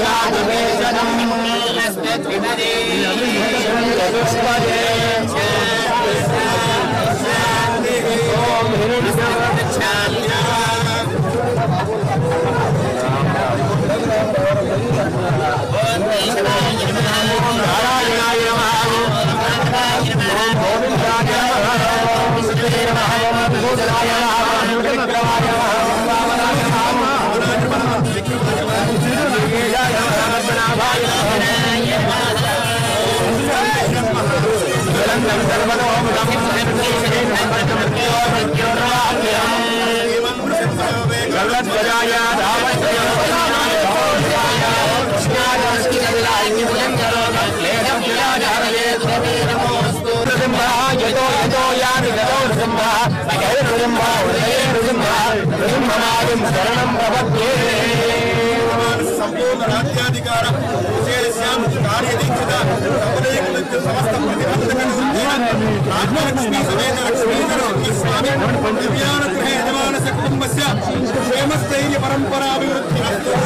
संपूर्ण राज्याधिकार कार्यदीक्षित समस्त राज्यलक्ष्मी समेत लक्ष्मीधर स्वामी दिव्यानुग्रह यजमानस्य कुटुंबस्य क्षेमस्थैर्य परंपराभिवृद्धि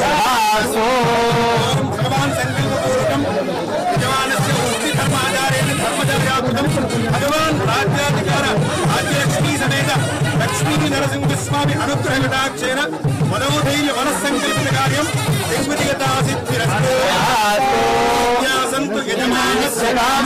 भगवान् संकल्पपूर्वकं यजमानस्य धर्माचारेण धर्मचर्याकृतं भगवान् राज्याधिकार राज्यलक्ष्मी समेत लक्ष्मी नरसिंहस्वामी अनुग्रह कटाक्षेण मनोधैर्य मनस्संकल्पित कार्यं दिग्विजयता सिद्धिरस्तु सन्तु यजमानस्य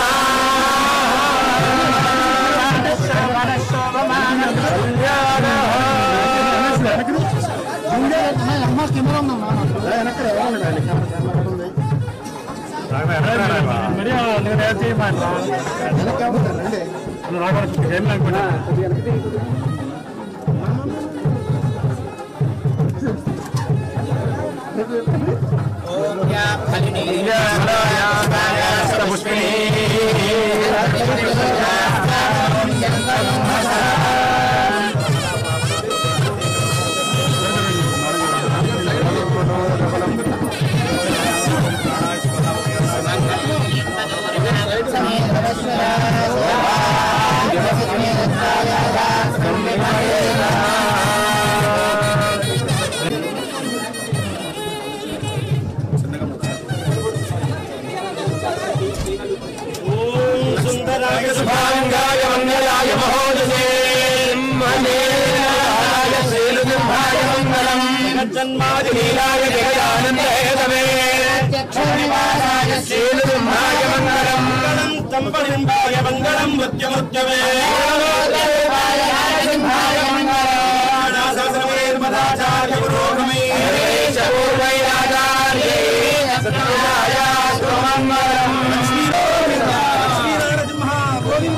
जन्मादिलीलाय जगदानन्दहेतवे चक्षुनिवासाय श्रीलुब्रह्माय मङ्गलम् मङ्गलं तम्बलिम्बाय मङ्गलं मृत्युमृत्यवे नमोदेवाय नारसिंहाय मङ्गलम् नासासनवैर्मदाचार्य पुरोगमे पूर्वैराचार्ये सत्याय मङ्गलम् लक्ष्मीनारसिंह गोविन्द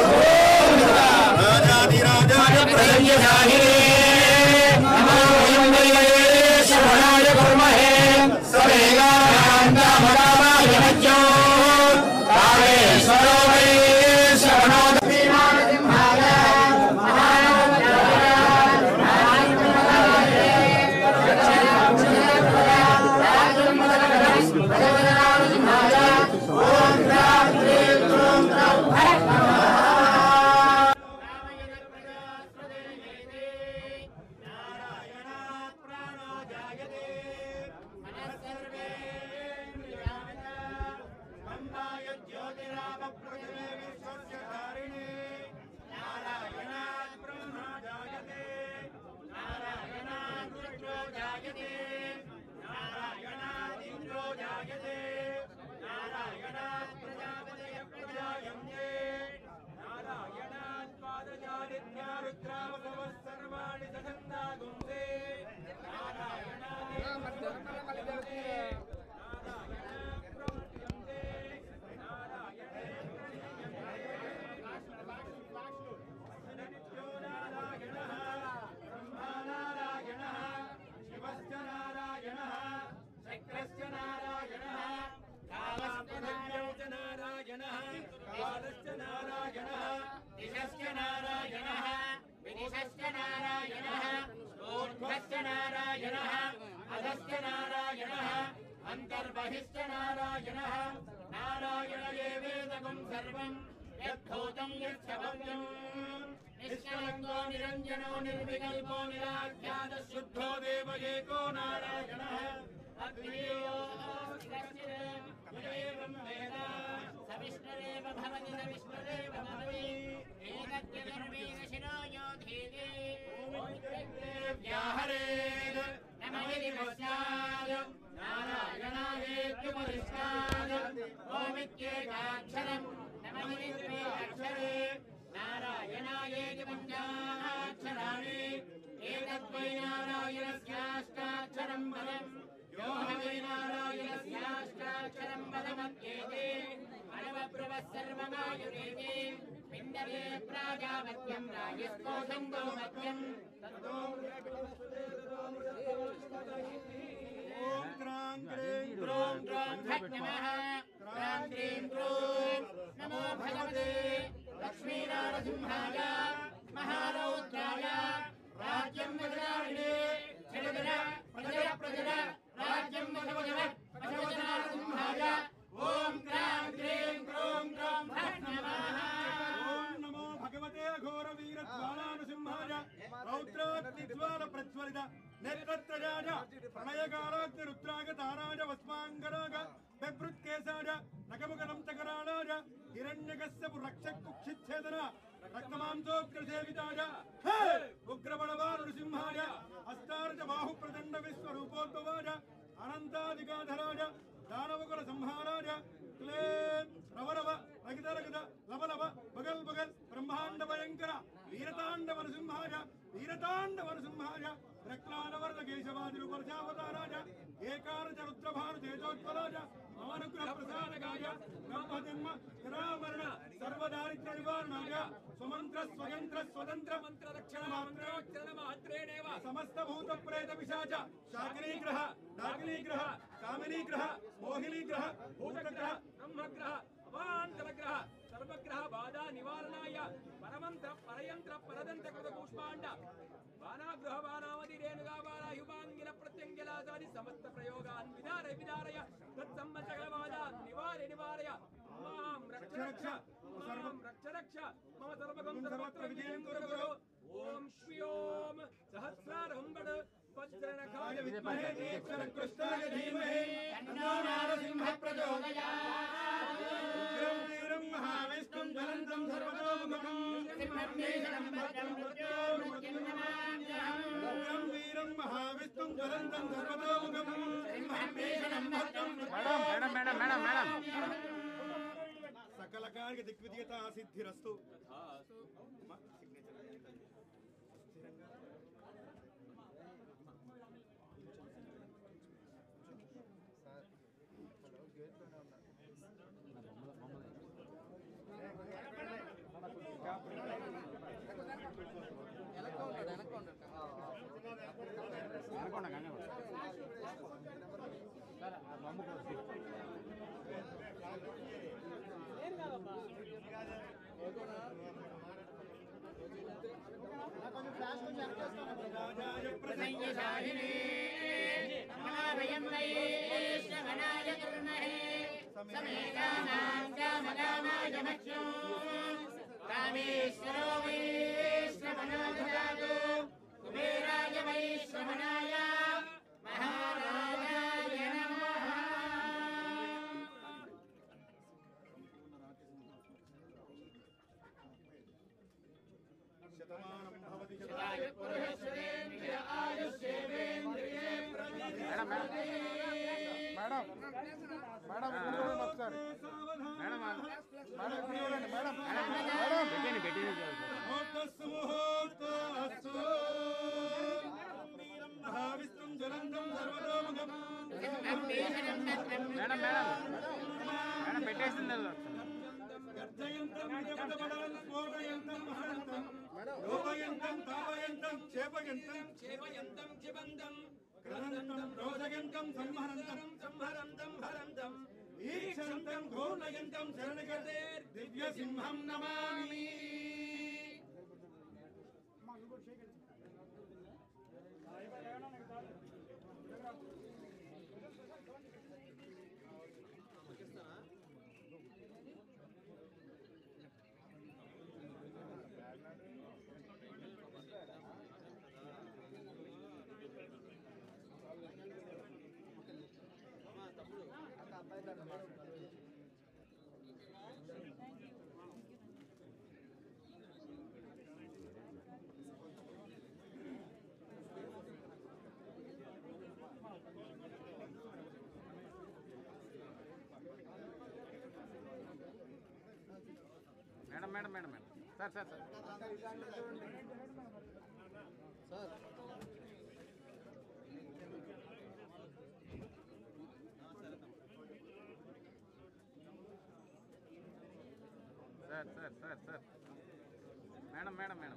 राजाधिराजाय प्रसन्नशाहिने अंतर्बहिश्च नारायणः नारायण एवेदकं सर्वं यद्भूतं यच्छभव्यं निष्कलङ्को निरञ्जनो निर्विकल्पो निराख्यातः शुद्धो देव एको नारायणः अद्वितीयोऽस्ति वेद सविष्णुरेव भवति सविष्णुरेव भवति एकत्यधर्मेण यो धीते व्याहरेद नमः पश्चाद नारायणायेत्युपरिष्टाद ओमित्येकाक्षरम् नमः अक्षरे नारायणायेति पञ्चाक्षराणि एतद्वै नारायणस्याष्टाक्षरम् पदम् यो हवै नारायणस्याष्टाक्षरम् पदमत्येते अनवब्रुवः सर्वमायुरेते पिण्डरे प्राजापत्यम् राजस्कोशम् गोमत्यम् ओम क्रां क्रीं क्रों क्रों फट् नमः क्रां क्रीं क्रों नमो भगवते लक्ष्मीनारसिंहाय महारौद्राय राज्यं वज्राणिने जगदर प्रजर प्रजर राज्यं वजवजव पशुवजनारसिंहाय ओम क्रां क्रीं क्रों क्रों फट् नमः ओम नमो भगवते घोर वीर ज्वालानृसिंहाय रौद्राग्निज्वाल प्रज्वलित नेत्रत्रयाय प्रणयकाराग्नि रुद्राग ताराय वस्मांगराग बिभृत्केशाय नखमुखदंतकराणाय हिरण्यकश्यपु रक्षकुक्षिच्छेदन रक्तमांसोग्रसेविताय उग्रबलवा नृसिंहाय हस्तार्च बाहुप्रचण्ड विश्वरूपोद्भवाय अनन्ताधिकाधराय दानवकुल संहाराय क्लेम रवरव रगितरगित लवलव बगल बगल ब्रह्मांड भयंकर वीरतांडव नृसिंहाय रक्लानवर्द केशवादिरुपर्शावताराय एकारच रुद्रभानु तेजोज्वलाय मानुग्रह प्रसादकाय ब्रह्मजन्म जरामरण सर्वदारिद्र्य निवारणाय स्वमन्त्र स्वयंत्र स्वतंत्र मंत्र रक्षण मात्रेणेव समस्त भूत प्रेत पिशाच शाकिनी ग्रह नागिनी ग्रह कामिनी ग्रह मोहिनी ग्रह भूतग्रह ब्रह्मग्रह अवान्तरग्रह सर्वग्रह बाधा निवारणाय परमंत्र परयंत्र परदंत कृत पुष्पांड बाणागृह बाणावधि रेणुगा बाणायुभांगिन प्रत्यंगिलादादि समस्त प्रयोगान् विदारय तत्सम्मतगलबाधा निवारय मां रक्ष रक्ष मम सर्वगं सर्वत्र विजयं कुरु ओम श्रियोम सहस्रारं वद वज्रनखाय विद्महे नेत्रकृष्णाय धीमहि तन्नो नारसिंहः प्रचोदयात् उग्रं वीरं महाविष्णुं ज्वलन्तं सर्वतोमुखं सिंहं भद्रं मृत्युर्मृत्युन्नमाम्यहम् उग्रं वीरं महाविष्णुं ज्वलन्तं सर्वतोमुखं सिंहं भद्रं मैडम सकल कार्य दिग्विजयता सिद्धिरस्तु रामेश्वरो वैश्रवणो ददातु कुबेराय वैश्रवणाय महाराजाय नमः शतमानं भवति शताय पुरुषेन्द्रिय आयुष्येवेन्द्रिये मैडम ఒకసారి महाविष्णुं ज्वलन्तं सर्वतोमुखं మేడం పెట్టేసింది गर्जयन्तं निजपदबलं स्फोटयन्तं महन्तं लोभयन्तं तापयन्तं क्षेपयन्तं क्षिपन्तं क्रदन्तं रोदयन्तं संहरन्तं हरन्तं ईक्षन्तं घोर्णयन्तं शरणगते दिव्यसिंहं नमामि madam madam madam sir sir sir sir sir sir sir madam madam madam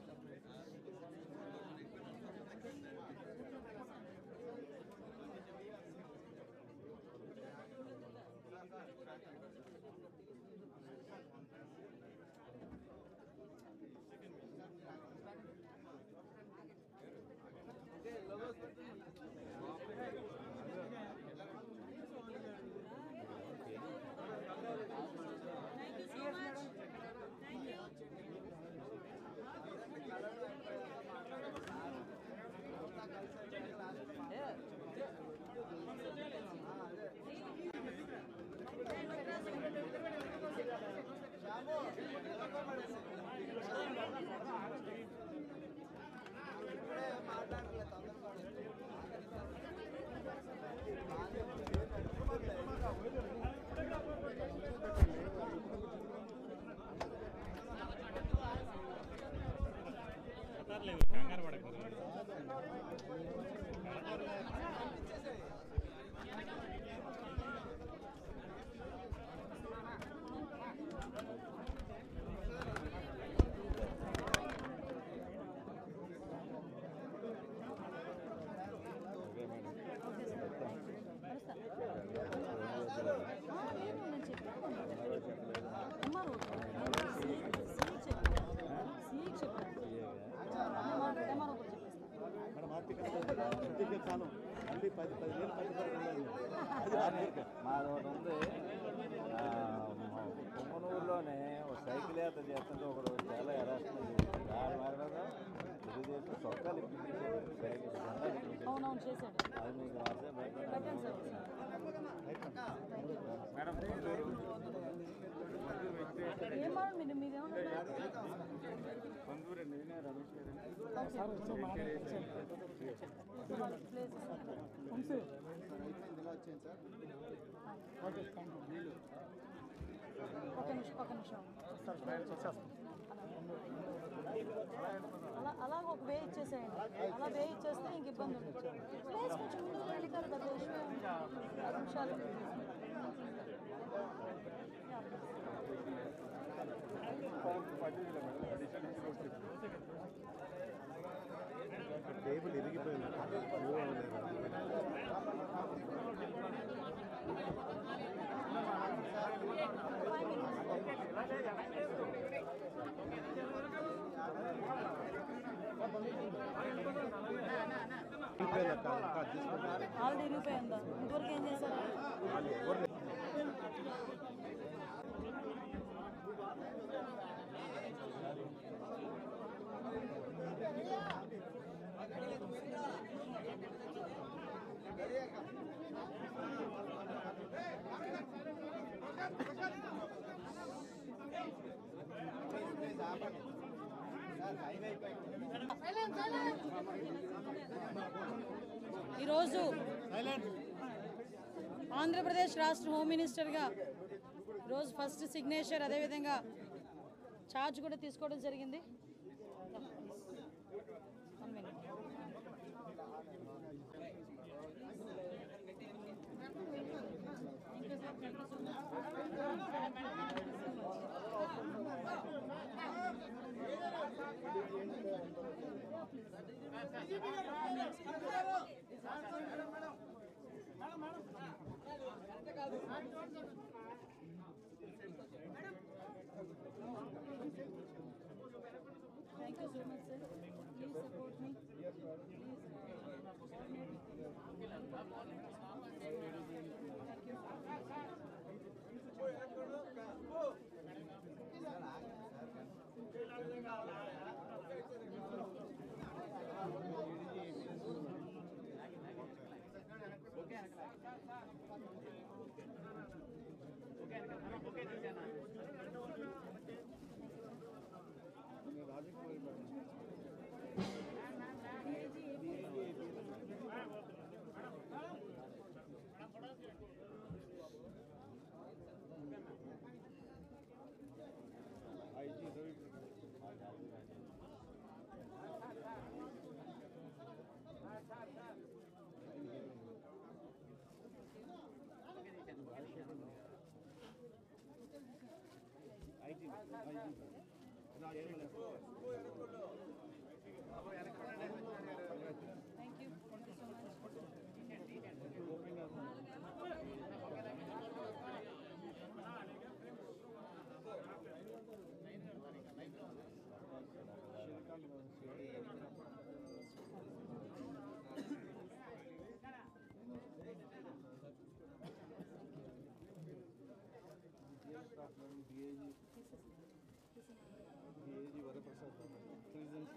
కంగారు పడకూడదు. మాది ఒకటి ఉంది పొమ్మనూరులోనే ఒక సైకిల్ యాత్ర చేస్తుంటే ఒకడు చాలా హెరాస్మెంట్ చేశాడు. దాని మీద తెలుగుదేశం చొక్కాలు ఇప్పించారు, సైకిల్ జెండాలు ఇప్పించారు. అది మీకు వాట్సాప్ మేడం అలా ఒక వే ఇచ్చేసేయండి. అలా వే ఇచ్చేస్తే ఇంక ఇబ్బంది ఉండదు. ప్లేస్ కొంచెం ముందుకు వెళ్ళి కాదు పెద్ద విషయం 5 నిమిషాలు. టేబుల్ ఇరిగిపోయింది. ఆల్రెడీ ఇరిగిపోయిందా? ఇంతవరకు ఏం చేశారు? ఈరోజు ఆంధ్రప్రదేశ్ రాష్ట్ర హోమ్ మినిస్టర్గా ఈరోజు ఫస్ట్ సిగ్నేచర్, అదేవిధంగా ఛార్జ్ కూడా తీసుకోవడం జరిగింది. Thank you so much, sir. Please support me. Thank you. Thank you so much. DAG Varaprasad prisons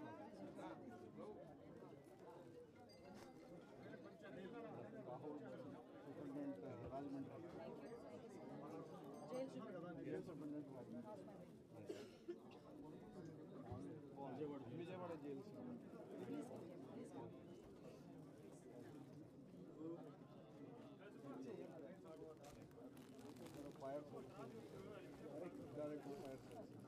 Rahul superintendent Rajahmundry jail superintendent Vijayawada jail fire director fire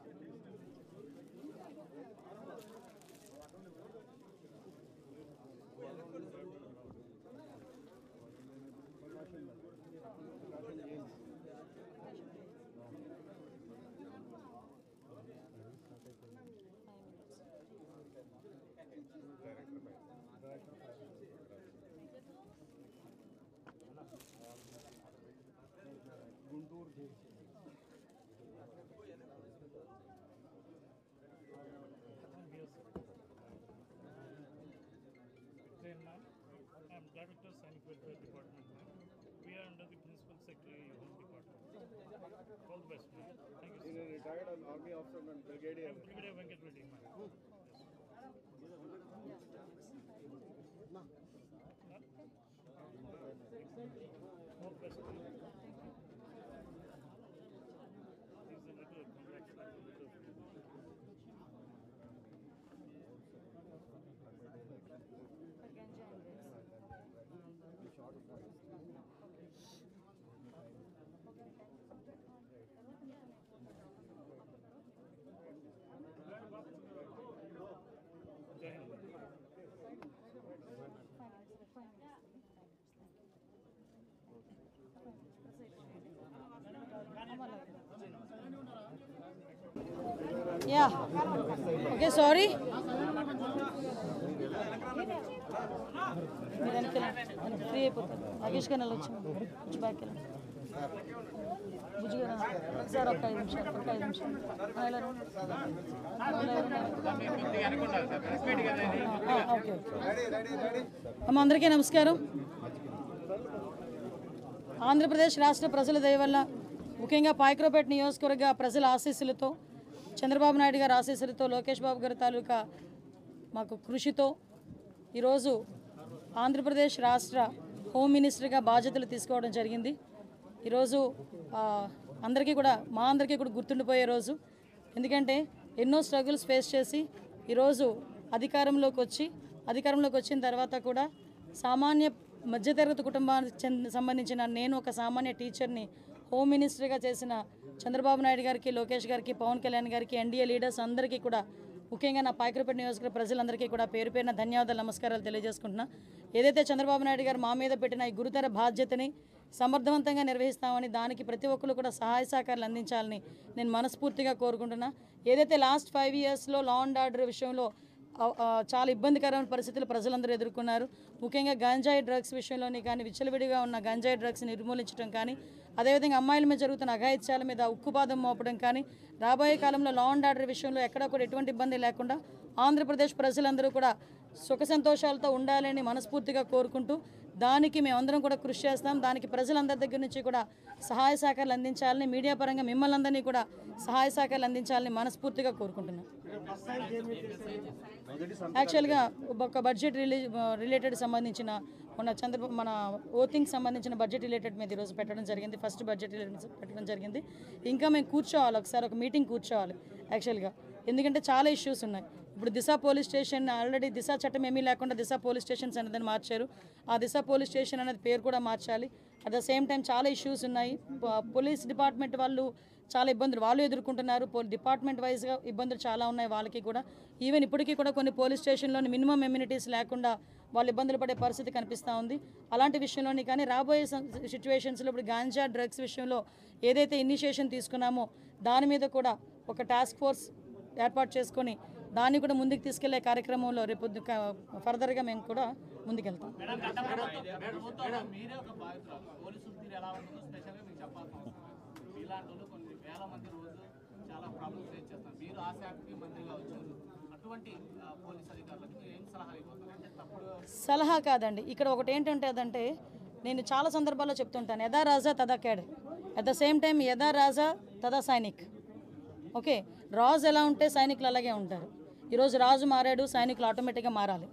Guntur jail I'm Director Sanic Welfare Department. We are under the Principal Secretary Home Department. All the best, man. Thank you. ఈయన retired army officer and brigadier Brigadier Venkat Reddy, man. All the best. He's a regular contractor. Jai Hind. Yeah. Okay, sorry. మీరు వెనక్కి free అయిపోతారు. నాగేష్ గారు వచ్చి back వెళ్ళండి. బుజ్జి గారు sir ఒక 5 నిమిషాలు ఓకే. అమ్మ అందరికీ నమస్కారం. ఆంధ్రప్రదేశ్ రాష్ట్ర ప్రజల దయ వల్ల ముఖ్యంగా పాయక్రోపేట నియోజకవర్గ ప్రజల ఆశీస్సులతో చంద్రబాబు నాయుడు గారి ఆశీస్సులతో లోకేష్ బాబు గారి తాలూకా మాకు కృషితో ఈరోజు ఆంధ్రప్రదేశ్ రాష్ట్ర హోమ్ మినిస్టర్గా బాధ్యతలు తీసుకోవడం జరిగింది. ఈరోజు అందరికీ కూడా మా అందరికీ కూడా గుర్తుండిపోయే రోజు. ఎందుకంటే ఎన్నో స్ట్రగుల్స్ ఫేస్ చేసి ఈరోజు అధికారంలోకి వచ్చిన తర్వాత కూడా సామాన్య మధ్యతరగతి కుటుంబానికి సంబంధించిన నేను ఒక సామాన్య టీచర్ని హోమ్ మినిస్టర్గా చేసిన చంద్రబాబు నాయుడు గారికి, లోకేష్ గారికి, పవన్ కళ్యాణ్ గారికి, ఎన్డీఏ లీడర్స్ అందరికీ కూడా ముఖ్యంగా నా పాయక్రోపేట నియోజకవర్గ ప్రజలందరికీ కూడా పేరు పేరున ధన్యవాదాలు, నమస్కారాలు తెలియజేసుకుంటున్నా. ఏదైతే చంద్రబాబు నాయుడు గారు మా మీద పెట్టిన ఈ గురుతర బాధ్యతని సమర్థవంతంగా నిర్వహిస్తామని, దానికి ప్రతి ఒక్కరు కూడా సహాయ సహకారాలు అందించాలని నేను మనస్ఫూర్తిగా కోరుకుంటున్నా. ఏదైతే లాస్ట్ 5 yearsలో లా అండ్ ఆర్డర్ విషయంలో చాలా ఇబ్బందికరమైన పరిస్థితులు ప్రజలందరూ ఎదుర్కొన్నారు. ముఖ్యంగా గంజాయి డ్రగ్స్ విషయంలోని కానీ, విచ్చలవిడిగా ఉన్న గంజాయి డ్రగ్స్ని నిర్మూలించడం కానీ, అదేవిధంగా అమ్మాయిల మీద జరుగుతున్న అఘాయిత్యాల మీద ఉక్కుపాదం మోపడం కానీ, రాబోయే కాలంలో లా అండ్ ఆర్డర్ విషయంలో ఎక్కడా కూడా ఎటువంటి ఇబ్బంది లేకుండా ఆంధ్రప్రదేశ్ ప్రజలందరూ కూడా సుఖ సంతోషాలతో ఉండాలని మనస్ఫూర్తిగా కోరుకుంటూ, దానికి మేమందరం కూడా కృషి చేస్తాం. దానికి ప్రజలందరి దగ్గర నుంచి కూడా సహాయ సహకారాలు అందించాలని, మీడియా పరంగా మిమ్మల్ని అందరినీ కూడా సహాయ సహకారాలు అందించాలని మనస్ఫూర్తిగా కోరుకుంటున్నాను. యాక్చువల్గా ఒక బడ్జెట్ రిలేటెడ్ సంబంధించిన మన ఓటింగ్కి సంబంధించిన బడ్జెట్ రిలేటెడ్ మీద ఈరోజు పెట్టడం జరిగింది. ఫస్ట్ బడ్జెట్ రిలేటెడ్ పెట్టడం జరిగింది. ఇంకా మేము కూర్చోవాలి, ఒకసారి ఒక మీటింగ్ కూర్చోవాలి యాక్చువల్గా. ఎందుకంటే చాలా ఇష్యూస్ ఉన్నాయి. ఇప్పుడు Disha police station already Disha చట్టం ఏమీ లేకుండా దిశ పోలీస్ స్టేషన్స్ అనేది మార్చారు. ఆ దిశ పోలీస్ స్టేషన్ అనేది పేరు కూడా మార్చాలి. అట్ ద సేమ్ టైం చాలా ఇష్యూస్ ఉన్నాయి. పోలీస్ డిపార్ట్మెంట్ వాళ్ళు చాలా ఇబ్బందులు వాళ్ళు ఎదుర్కొంటున్నారు. డిపార్ట్మెంట్ వైజ్గా ఇబ్బందులు చాలా ఉన్నాయి వాళ్ళకి కూడా. ఈవెన్ ఇప్పటికీ కూడా కొన్ని పోలీస్ స్టేషన్లోని మినిమం ఎమ్యూనిటీస్ లేకుండా వాళ్ళు ఇబ్బందులు పడే పరిస్థితి కనిపిస్తూ ఉంది. అలాంటి విషయంలోని కానీ రాబోయే సిచ్యువేషన్స్లో ఇప్పుడు గాంజా డ్రగ్స్ విషయంలో ఏదైతే ఇనిషియేషన్ తీసుకున్నామో దాని మీద కూడా ఒక టాస్క్ ఫోర్స్ ఏర్పాటు చేసుకొని దాన్ని కూడా ముందుకు తీసుకెళ్లే కార్యక్రమంలో రేపు ఫర్దర్గా మేము కూడా ముందుకెళ్తాం. సలహా కాదండి, ఇక్కడ ఒకటి ఏంటంటే అదంటే నేను చాలా సందర్భాల్లో చెప్తుంటాను, యథా రాజా తదా cadre, at the same time యథా రాజా తదా సైనిక్. ఓకే, రాజు ఎలా ఉంటే సైనికులు అలాగే ఉంటారు. ఈరోజు రాజు మారాడు, సైనికులు ఆటోమేటిక్గా మారాలి.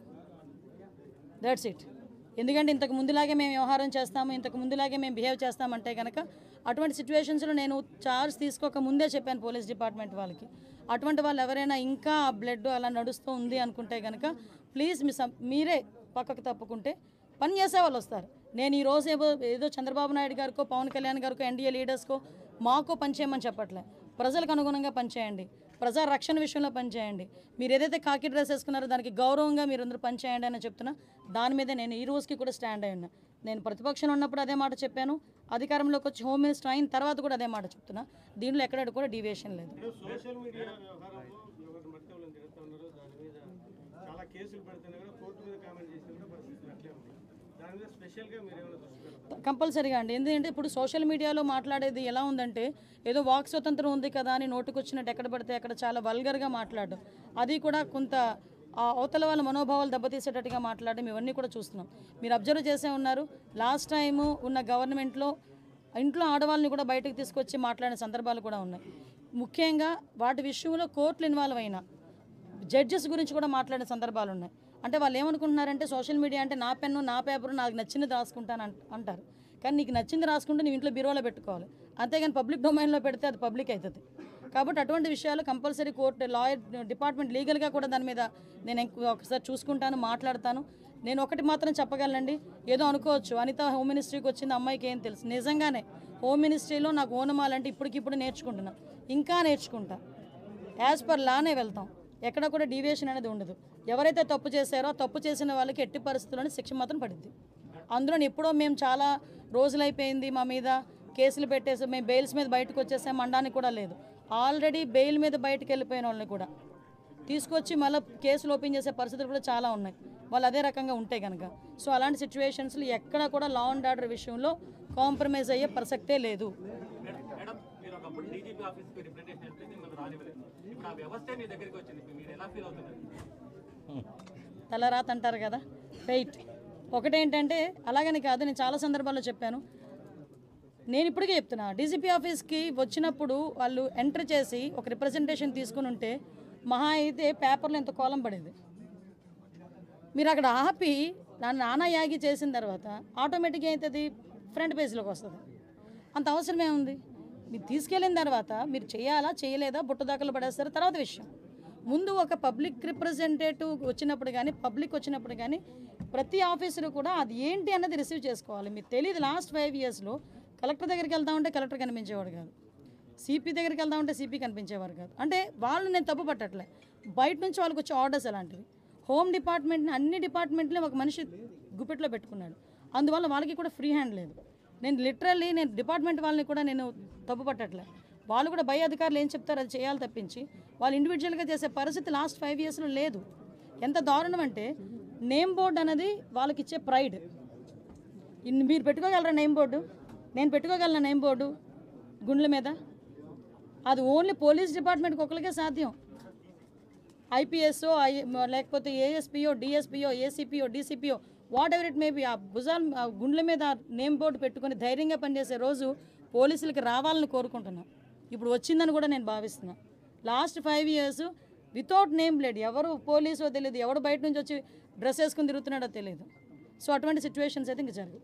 That's it. ఎందుకంటే ఇంతకు ముందులాగే మేము వ్యవహారం చేస్తాము, ఇంతకు ముందులాగే మేము బిహేవ్ చేస్తామంటే కనుక అటువంటి సిచ్యువేషన్స్లో నేను చార్జ్ తీసుకోక ముందే చెప్పాను పోలీస్ డిపార్ట్మెంట్ వాళ్ళకి, అటువంటి వాళ్ళు ఎవరైనా ఇంకా బ్లడ్ అలా నడుస్తూ ఉంది అనుకుంటే కనుక ప్లీజ్ మీరే పక్కకు తప్పుకుంటే పని చేసే వాళ్ళు వస్తారు. నేను ఈరోజు ఏదో చంద్రబాబు నాయుడు గారికో పవన్ కళ్యాణ్ గారికో ఎన్డీఏ లీడర్స్కో మాకో పనిచేయమని చెప్పట్లే. ప్రజలకు అనుగుణంగా పనిచేయండి, ప్రజా రక్షణ విషయంలో పనిచేయండి. మీరు ఏదైతే కాకి డ్రెస్ వేసుకున్నారో దానికి గౌరవంగా మీరు అందరూ పనిచేయండి అని చెప్తున్నా. దాని మీద నేను ఈ రోజుకి కూడా స్టాండ్ అయి ఉన్నా. నేను ప్రతిపక్షంలో ఉన్నప్పుడు అదే మాట చెప్పాను, అధికారంలోకి వచ్చి హోమ్ మినిస్టర్ అయిన తర్వాత కూడా అదే మాట చెప్తున్నా. దీనిలో ఎక్కడ కూడా డీవియేషన్ లేదు. సోషల్ మీడియా వ్యవహారంలో ఎవరిని పడితే వాళ్ళని తిరుగుతూ ఉన్నారు, దాని మీద చాలా కేసులు పెడుతున్నా కూడా కోర్టు మీద కామెంట్ చేసినా కూడా పరిస్థితులు అట్లే ఉంది. దాని మీద స్పెషల్గా మీరు ఏమైనా దృష్టి పెడతారు? కంపల్సరీగా అండి. ఎందుకంటే ఇప్పుడు సోషల్ మీడియాలో మాట్లాడేది ఎలా ఉందంటే ఏదో వాక్ స్వతంత్రం ఉంది కదా అని నోటుకొచ్చినట్టు ఎక్కడ పడితే అక్కడ చాలా వల్గర్గా మాట్లాడడం, అది కూడా కొంత అవతల వాళ్ళ మనోభావాలు దెబ్బతీసేటట్టుగా మాట్లాడడం, ఇవన్నీ కూడా చూస్తున్నాం. మీరు అబ్జర్వ్ చేసే ఉన్నారు, లాస్ట్ టైము ఉన్న గవర్నమెంట్లో ఇంట్లో ఆడవాళ్ళని కూడా బయటకు తీసుకొచ్చి మాట్లాడిన సందర్భాలు కూడా ఉన్నాయి. ముఖ్యంగా వాటి విషయంలో కోర్టులు ఇన్వాల్వ్ అయిన జడ్జెస్ గురించి కూడా మాట్లాడిన సందర్భాలు ఉన్నాయి. అంటే వాళ్ళు ఏమనుకుంటున్నారంటే సోషల్ మీడియా అంటే నా పెన్ను నా పేపరు నాకు నచ్చింది రాసుకుంటాను అంటారు. కానీ నీకు నచ్చింది రాసుకుంటే నువ్వు ఇంట్లో బీరువాలో పెట్టుకోవాలి, అంతేగాని పబ్లిక్ డొమైన్లో పెడితే అది పబ్లిక్ అవుతుంది. కాబట్టి అటువంటి విషయాలు కంపల్సరీ కోర్టు లాయర్ డిపార్ట్మెంట్ లీగల్గా కూడా దాని మీద నేను ఒకసారి చూసుకుంటాను, మాట్లాడతాను. నేను ఒకటి మాత్రం చెప్పగలనండి, ఏదో అనుకోవచ్చు అనిత హోమ్ మినిస్ట్రీకి వచ్చింది అమ్మాయికి ఏం తెలుసు. నిజంగానే హోమ్ మినిస్ట్రీలో నాకు ఓనమాలంటే ఇప్పటికిప్పుడు నేర్చుకుంటున్నా, ఇంకా నేర్చుకుంటా. యాజ్ పర్ లానే వెళ్తాం, ఎక్కడ కూడా డీవియేషన్ అనేది ఉండదు. ఎవరైతే తప్పు చేశారో తప్పు చేసిన వాళ్ళకి ఎట్టి పరిస్థితుల్లోనే శిక్ష మాత్రం పడుద్ది. అందులో ఎప్పుడో మేము చాలా రోజులైపోయింది మా మీద కేసులు పెట్టేసి మేము బెయిల్స్ మీద బయటకు వచ్చేసాం అనడానికి కూడా లేదు. ఆల్రెడీ బెయిల్ మీద బయటకు వెళ్ళిపోయిన వాళ్ళని కూడా తీసుకొచ్చి మళ్ళీ కేసులు ఓపెన్ చేసే పరిస్థితులు కూడా చాలా ఉన్నాయి, వాళ్ళు అదే రకంగా ఉంటే కనుక. సో అలాంటి సిచ్యువేషన్స్లో ఎక్కడ కూడా లా అండ్ ఆర్డర్ విషయంలో కాంప్రమైజ్ అయ్యే ప్రసక్తే లేదు. తలరాత అంటారు కదా, వెయిట్. ఒకటేంటంటే అలాగని కాదు, నేను చాలా సందర్భాల్లో చెప్పాను, నేను ఇప్పటికే చెప్తున్నా, డీజీపీ ఆఫీస్కి వచ్చినప్పుడు వాళ్ళు ఎంటర్ చేసి ఒక రిప్రజెంటేషన్ తీసుకుని ఉంటే మహా అయితే పేపర్లో ఎంత కోలం పడేది. మీరు అక్కడ ఆపి నన్ను నానాయాగి చేసిన తర్వాత ఆటోమేటిక్గా అవుతుంది, ఫ్రంట్ పేజ్లోకి వస్తుంది. అంత అవసరం ఏముంది? మీరు తీసుకెళ్ళిన తర్వాత మీరు చేయాలా చేయలేదా బుట్టదాకలు పడేస్తారు తర్వాత విషయం. ముందు ఒక పబ్లిక్ రిప్రజెంటేటివ్ వచ్చినప్పుడు కానీ పబ్లిక్ వచ్చినప్పుడు కానీ ప్రతి ఆఫీసరు కూడా అది ఏంటి అన్నది రిసీవ్ చేసుకోవాలి. మీకు తెలియదు, లాస్ట్ 5 yearsలో కలెక్టర్ దగ్గరికి వెళ్తామంటే కలెక్టర్ కనిపించేవాడు కాదు, సిపి దగ్గరికి వెళ్తామంటే సిపి కనిపించేవారు కాదు. అంటే వాళ్ళు నేను తప్పు పట్టట్లే, బయట నుంచి వాళ్ళకి వచ్చే ఆర్డర్స్ అలాంటివి. హోమ్ డిపార్ట్మెంట్ని అన్ని డిపార్ట్మెంట్ని ఒక మనిషి గుప్పెట్లో పెట్టుకున్నాడు, అందువల్ల వాళ్ళకి కూడా ఫ్రీ హ్యాండ్ లేదు. నేను లిటరల్లీ నేను డిపార్ట్మెంట్ వాళ్ళని కూడా నేను తప్పు పట్టట్లే, వాళ్ళు కూడా పై అధికారులు ఏం చెప్తారో అది చేయాలి తప్పించి వాళ్ళు ఇండివిజువల్గా చేసే పరిస్థితి లాస్ట్ 5 yearsలో లేదు. ఎంత దారుణం అంటే నేమ్ బోర్డు అనేది వాళ్ళకి ఇచ్చే ప్రైడ్. మీరు పెట్టుకోగలరా నేమ్ బోర్డు? నేను పెట్టుకోగలనా నేమ్ బోర్డు గుండ్ల మీద? అది ఓన్లీ పోలీస్ డిపార్ట్మెంట్కి ఒకరికే సాధ్యం. ఐపీఎస్ఓ లేకపోతే ఏఎస్పీఓ డిఎస్పీఓ ఏసీపీఓ డీసీపీఓ whatever it may be, ఆ భుజాలు గుండ్ల మీద నేమ్ బోర్డు పెట్టుకొని ధైర్యంగా పనిచేసే రోజు పోలీసులకి రావాలని కోరుకుంటున్నాను. ఇప్పుడు వచ్చిందని కూడా నేను భావిస్తున్నాను. Last 5 years without name plate, ఎవరు పోలీసో తెలియదు, ఎవడు బయట నుంచి వచ్చి డ్రెస్ వేసుకుని తిరుగుతున్నాడో తెలియదు. సో అటువంటి సిచ్యువేషన్స్ అయితే ఇంక జరగదు.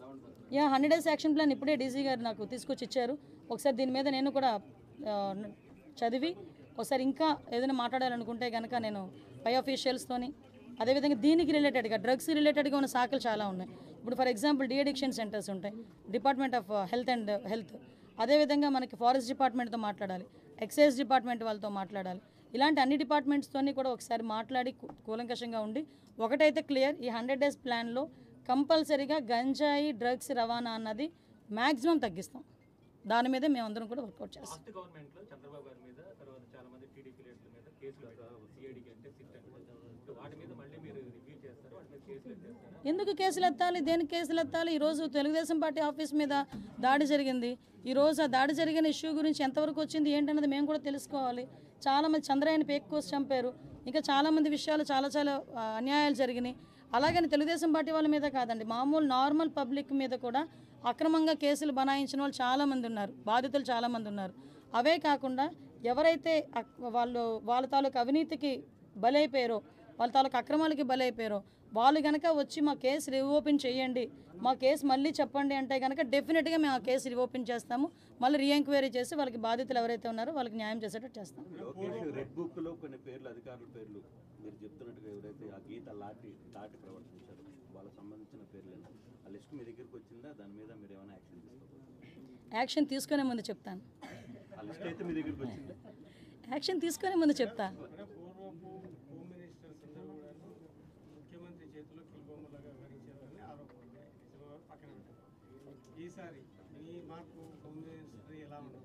100 days యాక్షన్ ప్లాన్ ఇప్పుడే డీసీ గారు నాకు తీసుకొచ్చి ఇచ్చారు. ఒకసారి దీని మీద నేను కూడా చదివి ఒకసారి ఇంకా ఏదైనా మాట్లాడాలనుకుంటే కనుక నేను పై ఆఫీషియల్స్తోని అదేవిధంగా దీనికి రిలేటెడ్గా డ్రగ్స్ రిలేటెడ్గా ఉన్న శాఖలు చాలా ఉన్నాయి. ఇప్పుడు ఫర్ ఎగ్జాంపుల్ డీఅడిక్షన్ సెంటర్స్ ఉంటాయి, డిపార్ట్మెంట్ ఆఫ్ హెల్త్ అదేవిధంగా మనకి ఫారెస్ట్ డిపార్ట్మెంట్తో మాట్లాడాలి, ఎక్సైజ్ డిపార్ట్మెంట్ వాళ్ళతో మాట్లాడాలి. ఇలాంటి అన్ని డిపార్ట్మెంట్స్తోని కూడా ఒకసారి మాట్లాడి కూలంకషంగా ఉండి ఒకటైతే క్లియర్, ఈ 100 days ప్లాన్లో కంపల్సరీగా గంజాయి డ్రగ్స్ రవాణా అన్నది మ్యాక్సిమం తగ్గిస్తాం. దాని మీదే మేమందరం కూడా వర్కౌట్ చేస్తాం. గవర్నమెంట్లో చంద్రబాబు గారి మీద తర్వాత చాలా మంది టీడీపీ లీడర్ల మీద కేసులు సిఐడికి అంటే సిట్ అంటే వాటి మీద మళ్ళీ మీరు రివ్యూ చేస్తారు, వాటి మీద కేసులు ఎత్తారు. ఎందుకు కేసులు ఎత్తాలి, దేనికి కేసులు ఎత్తాలి? ఈరోజు తెలుగుదేశం పార్టీ ఆఫీస్ మీద దాడి జరిగింది. ఈరోజు ఆ దాడి జరిగిన ఇష్యూ గురించి ఎంతవరకు వచ్చింది ఏంటన్నది మేము కూడా తెలుసుకోవాలి. చాలామంది చంద్రయాన్ని పేక్కోసి చంపారు, ఇంకా చాలామంది విషయాలు చాలా అన్యాయాలు జరిగినాయి. అలాగని తెలుగుదేశం పార్టీ వాళ్ళ మీద కాదండి, మామూలు నార్మల్ పబ్లిక్ మీద కూడా అక్రమంగా కేసులు బనాయించిన వాళ్ళు చాలామంది ఉన్నారు, బాధితులు చాలామంది ఉన్నారు. అవే కాకుండా ఎవరైతే వాళ్ళ తాలూకు అవినీతికి బలైపోయారో, వాళ్ళ తాలూకు అక్రమాలకి బలైపోయారో వాళ్ళు కనుక వచ్చి మా కేసు రీఓపెన్ చేయండి, మా కేసు మళ్ళీ చెప్పండి అంటే కనుక డెఫినెట్గా మేము ఆ కేసు రీఓపెన్ చేస్తాము. మళ్ళీ రీఎంక్వైరీ చేసి వాళ్ళకి బాధితులు ఎవరైతే ఉన్నారో వాళ్ళకి న్యాయం చేసేటట్టు చేస్తాం. రెడ్ బుక్లో కొన్ని పేర్లు, అధికారుల పేర్లు మీరు చెప్తున్నట్టుగా ఎవరైతే ఆ గీత దాటి ప్రవర్తించారో వాళ్ళకి సంబంధించిన పేర్లు ఆ లిస్ట్ మీ దగ్గరికి వచ్చిందా? దాని మీద మీరు ఏమైనా యాక్షన్ తీసుకోవాలి? యాక్షన్ తీసుకునే ముందు చెప్తాను. ఆ లిస్ట్ అయితే మీ దగ్గరికి వచ్చిందా? యాక్షన్ తీసుకునే ముందు చెప్తా. పూర్వపు హోమ్ మినిస్టర్స్ అందరూ కూడా ముఖ్యమంత్రి చేతిలో కిల్బొమ్మలాగా వ్యవహరించారని ఆరోపణ ఉన్నాయి. నిజమా పక్కన పెట్టారు. ఈసారి మీ మార్పు హోమ్ మినిస్టర్ ఎలా ఉండదు?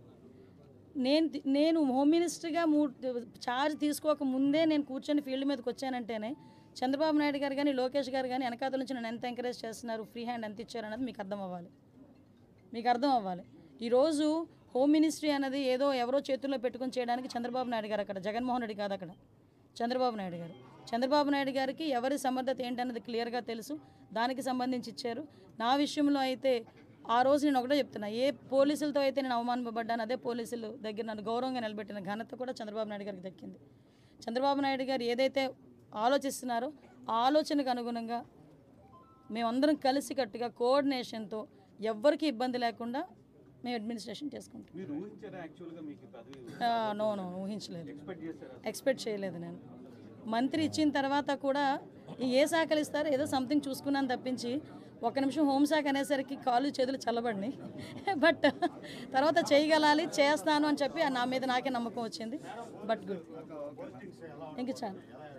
నేను హోమ్ మినిస్టర్గా ఛార్జ్ తీసుకోక ముందే నేను కూర్చొని ఫీల్డ్ మీదకి వచ్చానంటేనే చంద్రబాబు నాయుడు గారు కానీ లోకేష్ గారు కానీ వెనకాతల నుంచి నన్ను ఎంత ఎంకరేజ్ చేస్తున్నారు, ఫ్రీ హ్యాండ్ ఎంత ఇచ్చారు అన్నది మీకు అర్థం అవ్వాలి. ఈరోజు హోమ్ మినిస్ట్రీ అన్నది ఏదో ఎవరో చేతుల్లో పెట్టుకొని చేయడానికి చంద్రబాబు నాయుడు గారు అక్కడ, జగన్మోహన్ రెడ్డి కాదు అక్కడ, చంద్రబాబు నాయుడు గారు. చంద్రబాబు నాయుడు గారికి ఎవరి సమర్థత ఏంటన్నది క్లియర్గా తెలుసు, దానికి సంబంధించి ఇచ్చారు. నా విషయంలో అయితే ఆ రోజు నేను ఒకటే చెప్తున్నా, ఏ పోలీసులతో అయితే నేను అవమానపడ్డాను అదే పోలీసులు దగ్గర నన్ను గౌరవంగా నిలబెట్టిన ఘనత కూడా చంద్రబాబు నాయుడు గారికి దక్కింది. చంద్రబాబు నాయుడు గారు ఏదైతే ఆలోచిస్తున్నారో ఆ ఆలోచనకు అనుగుణంగా మేమందరం కలిసికట్టుగా కోఆర్డినేషన్తో ఎవ్వరికీ ఇబ్బంది లేకుండా మేము అడ్మినిస్ట్రేషన్ చేసుకుంటాం. నో ఊహించలేదు, ఎక్స్పెక్ట్ చేయలేదు. నేను మంత్రి ఇచ్చిన తర్వాత కూడా ఏ శాఖలు ఇస్తారో ఏదో సంథింగ్ చూసుకున్నాను తప్పించి, ఒక నిమిషం హోంశాఖ అనేసరికి కాళ్ళు చేతులు చల్లబడినాయి. బట్ తర్వాత చేయగలాలి, చేస్తాను అని చెప్పి నా మీద నాకే నమ్మకం వచ్చింది. బట్ గుడ్, ఇంక చాలు.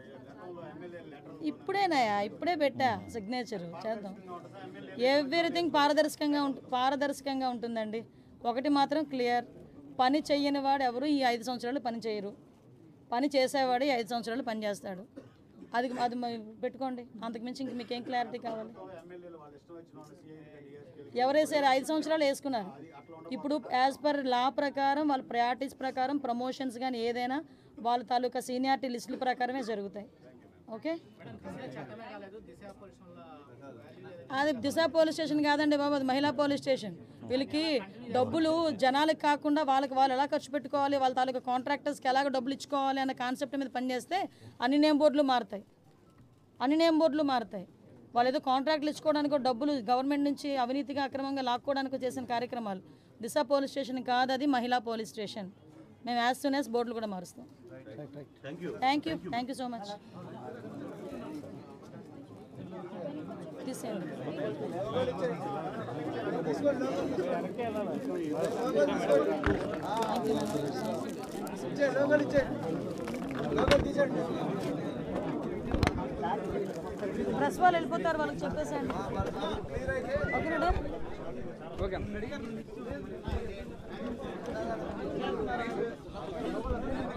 ఇప్పుడే పెట్టా సిగ్నేచర్, చేద్దాం. ఎవ్రీథింగ్ పారదర్శకంగా ఉంటుందండి. ఒకటి మాత్రం క్లియర్, పని చెయ్యని వాడు ఎవరు ఈ 5 సంవత్సరాలు పని చేయరు, పని చేసేవాడు 5 సంవత్సరాలు పని చేస్తాడు. అది పెట్టుకోండి, అంతకుమించి ఇంక మీకేం క్లారిటీ కావాలి? ఎవరేసారు 5 సంవత్సరాలు వేసుకున్నారు. ఇప్పుడు యాజ్ పర్ లా ప్రకారం వాళ్ళ ప్రయారిటీస్ ప్రకారం ప్రమోషన్స్ కానీ ఏదైనా వాళ్ళ తాలూకా సీనియారిటీ లిస్టుల ప్రకారమే జరుగుతాయి. ఓకే, అది దిశ పోలీస్ స్టేషన్ కాదండి బాబు, అది మహిళా పోలీస్ స్టేషన్. వీళ్ళకి డబ్బులు జనాలకు కాకుండా వాళ్ళు ఎలా ఖర్చు పెట్టుకోవాలి, వాళ్ళ తాలూకా కాంట్రాక్టర్స్కి ఎలాగ డబ్బులు ఇచ్చుకోవాలి అన్న కాన్సెప్ట్ మీద పనిచేస్తే అన్ని నేమ్ బోర్డులు మారుతాయి. వాళ్ళు ఏదో కాంట్రాక్ట్లు ఇచ్చుకోవడానికి డబ్బులు గవర్నమెంట్ నుంచి అవినీతిగా అక్రమంగా లాక్కోవడానికి చేసిన కార్యక్రమాలు. దిశ పోలీస్ స్టేషన్ కాదు, అది మహిళా పోలీస్ స్టేషన్. మేము యాజ్ సూన్ యాజ్ బోర్డులు కూడా మారుస్తాం. Thank you so much. తీసేయండి. ప్రెస్ వాళ్ళు వెళ్ళిపోతారు, వాళ్ళకి చెప్పేసేయండి. ఓకేనా?